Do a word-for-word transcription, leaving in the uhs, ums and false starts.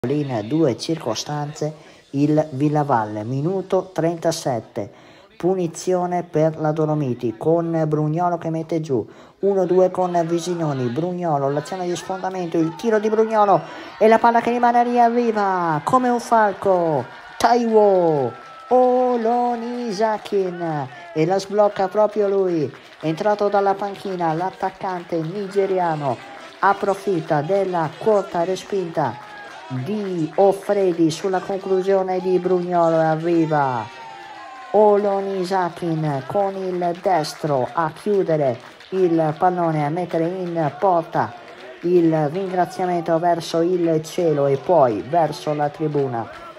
in due circostanze il Villavalle. Minuto trentasette, punizione per la Dolomiti con Brugnolo che mette giù uno due con Visignoni. Brugnolo, l'azione di sfondamento, il tiro di Brugnolo e la palla che rimane lì, arriva come un falco Taiwo Olonisakin e la sblocca proprio lui, entrato dalla panchina. L'attaccante nigeriano approfitta della corta respinta di Offredi sulla conclusione di Brugnolo e arriva Olonisakin con il destro a chiudere il pallone, a mettere in porta il ringraziamento verso il cielo e poi verso la tribuna.